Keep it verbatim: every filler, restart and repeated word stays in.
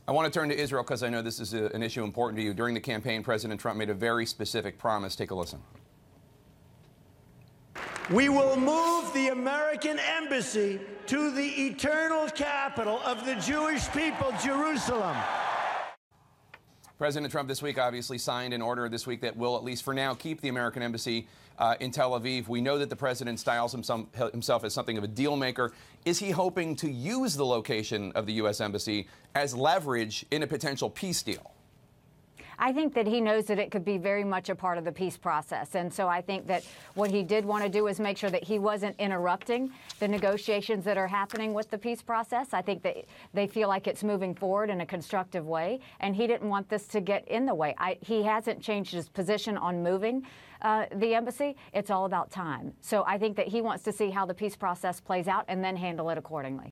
I want to turn to Israel because I know this is a, an issue important to you. During the campaign, President Trump made a very specific promise. Take a listen. We will move the American embassy to the eternal capital of the Jewish people, Jerusalem. President Trump this week obviously signed an order this week that will, at least for now, keep the American embassy uh, in Tel Aviv. We know that the president styles himself, himself as something of a deal maker. Is he hoping to use the location of the U S embassy as leverage in a potential peace deal? I think that he knows that it could be very much a part of the peace process. And so I think that what he did want to do is make sure that he wasn't interrupting the negotiations that are happening with the peace process. I think that they feel like it's moving forward in a constructive way, and he didn't want this to get in the way. I, he hasn't changed his position on moving uh, the embassy. It's all about time. So I think that he wants to see how the peace process plays out and then handle it accordingly.